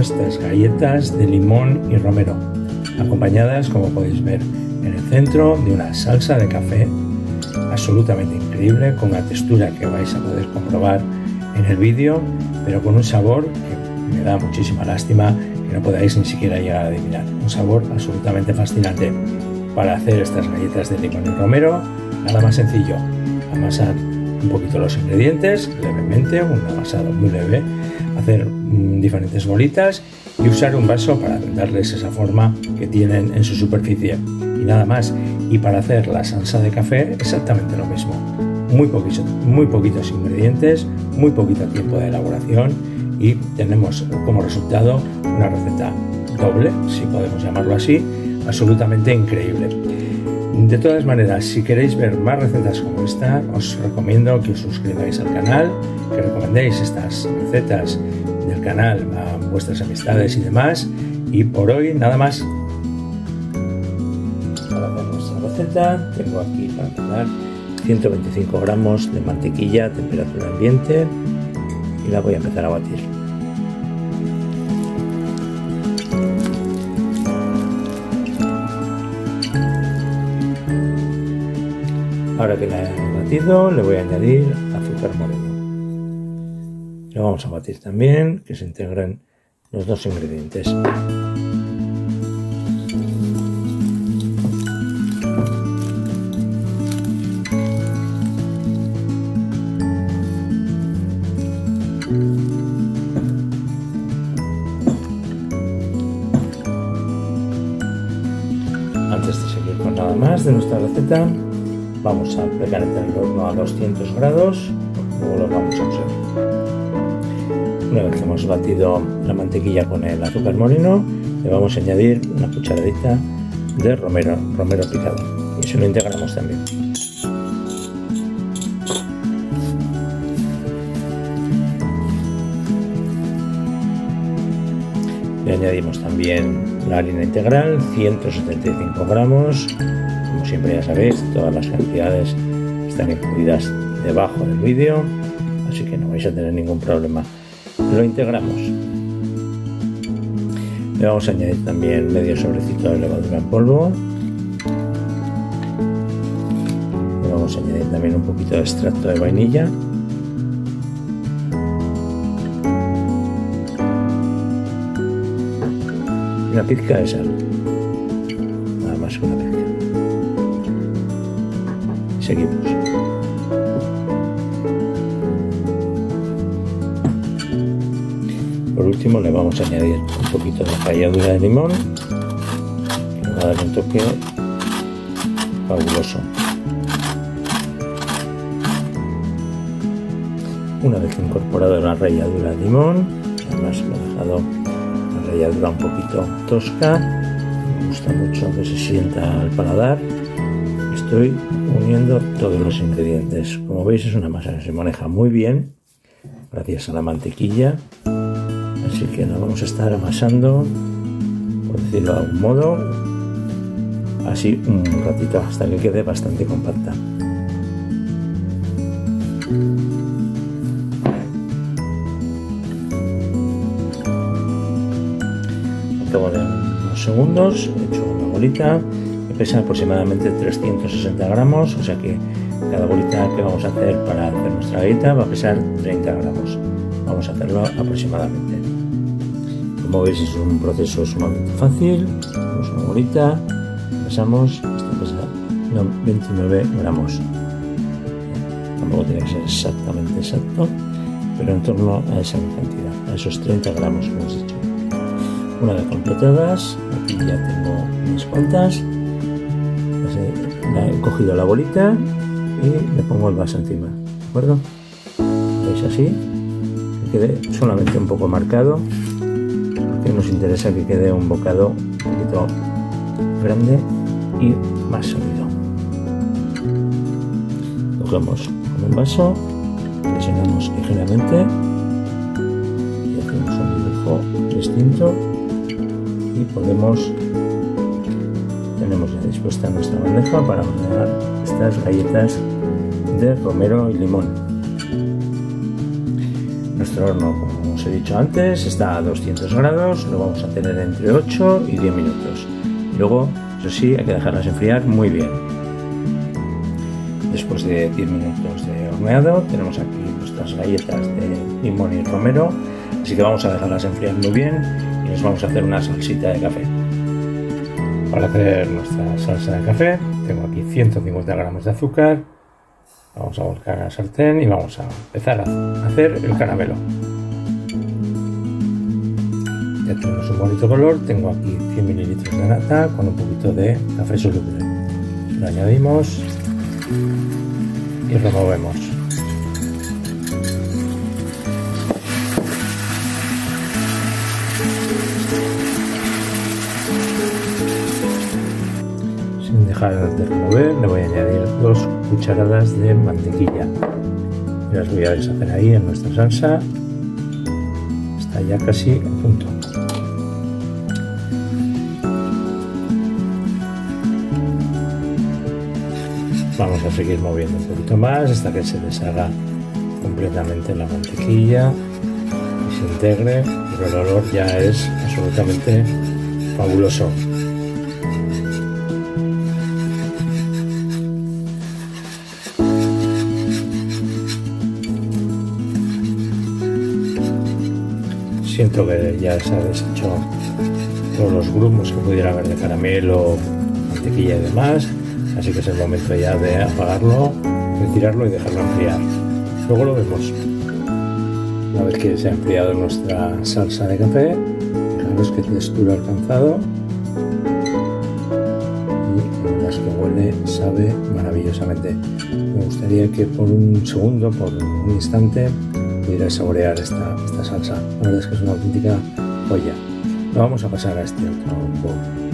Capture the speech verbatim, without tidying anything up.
estas galletas de limón y romero, acompañadas, como podéis ver, en el centro de una salsa de café absolutamente increíble, con una textura que vais a poder comprobar en el vídeo, pero con un sabor que me da muchísima lástima que no podáis ni siquiera llegar a adivinar. Un sabor absolutamente fascinante. Para hacer estas galletas de limón y romero, nada más sencillo: amasar un poquito los ingredientes levemente, un amasado muy leve, hacer mm, diferentes bolitas y usar un vaso para darles esa forma que tienen en su superficie, y nada más. Y para hacer la salsa de café, exactamente lo mismo: muy poquitos, muy poquitos ingredientes, muy poquito tiempo de elaboración, y tenemos como resultado una receta doble, si podemos llamarlo así, absolutamente increíble. De todas maneras, si queréis ver más recetas como esta, os recomiendo que os suscribáis al canal, que recomendéis estas recetas del canal a vuestras amistades y demás. Y por hoy nada más. Para hacer nuestra receta, tengo aquí para empezar ciento veinticinco gramos de mantequilla a temperatura ambiente y la voy a empezar a batir. Ahora que la he batido, le voy a añadir azúcar moreno. Lo vamos a batir también, que se integren los dos ingredientes. Antes de seguir con nada más de nuestra receta, vamos a precalentar el horno a doscientos grados, luego lo vamos a usar. Una vez que hemos batido la mantequilla con el azúcar moreno, le vamos a añadir una cucharadita de romero, romero picado, y eso lo integramos también. Le añadimos también la harina integral, ciento setenta y cinco gramos. Como siempre ya sabéis, todas las cantidades están incluidas debajo del vídeo, así que no vais a tener ningún problema. Lo integramos. Le vamos a añadir también medio sobrecito de levadura en polvo. Le vamos a añadir también un poquito de extracto de vainilla. Una pizca de sal. Nada más que una pizca. Seguimos. Por último le vamos a añadir un poquito de ralladura de limón, que nos va a dar un toque fabuloso. Una vez incorporado la ralladura de limón, además me he dejado la ralladura un poquito tosca, me gusta mucho que se sienta al paladar. Estoy uniendo todos los ingredientes. Como veis, es una masa que se maneja muy bien gracias a la mantequilla, así que la vamos a estar amasando, por decirlo de algún modo, así un ratito hasta que quede bastante compacta. Al cabo de unos segundos he hecho una bolita. Pesa aproximadamente trescientos sesenta gramos, o sea que cada bolita que vamos a hacer para hacer nuestra galleta va a pesar treinta gramos. Vamos a hacerlo aproximadamente. Como veis, es un proceso sumamente fácil. Hacemos una bolita, pesamos, esto pesa no, veintinueve gramos. Tampoco tiene que ser exactamente exacto, pero en torno a esa cantidad, a esos treinta gramos que hemos dicho. Una vez completadas, aquí ya tengo unas cuantas. He cogido la bolita y le pongo el vaso encima, ¿de acuerdo? ¿Veis así? Que quede solamente un poco marcado, porque nos interesa que quede un bocado un poquito grande y más sólido. Cogemos con un vaso, presionamos ligeramente y hacemos un dibujo distinto y podemos tenemos ya dispuesta nuestra bandeja para hornear estas galletas de romero y limón. Nuestro horno, como os he dicho antes, está a doscientos grados, lo vamos a tener entre ocho y diez minutos. Y luego, eso sí, hay que dejarlas enfriar muy bien. Después de diez minutos de horneado, tenemos aquí nuestras galletas de limón y romero, así que vamos a dejarlas enfriar muy bien y nos vamos a hacer una salsita de café. Para hacer nuestra salsa de café, tengo aquí ciento cincuenta gramos de azúcar. Vamos a volcar a la sartén y vamos a empezar a hacer el caramelo. Ya tenemos un bonito color. Tengo aquí cien mililitros de nata con un poquito de café soluble. Lo añadimos y removemos. Sin dejar de remover, le voy a añadir dos cucharadas de mantequilla. Y las voy a deshacer ahí en nuestra salsa. Está ya casi a punto. Vamos a seguir moviendo un poquito más hasta que se deshaga completamente la mantequilla y se integre, pero el olor ya es absolutamente fabuloso. Siento que ya se ha deshecho todos los grumos que pudiera haber de caramelo, mantequilla y demás, así que es el momento ya de apagarlo, retirarlo y dejarlo enfriar. Luego lo vemos. Una vez que se ha enfriado nuestra salsa de café, fijaros qué textura ha alcanzado y la verdad es que huele, sabe maravillosamente. Me gustaría que por un segundo, por un instante, pudiera saborear esta, esta salsa. La verdad es que es una auténtica joya. Lo vamos a pasar a este otro bowl.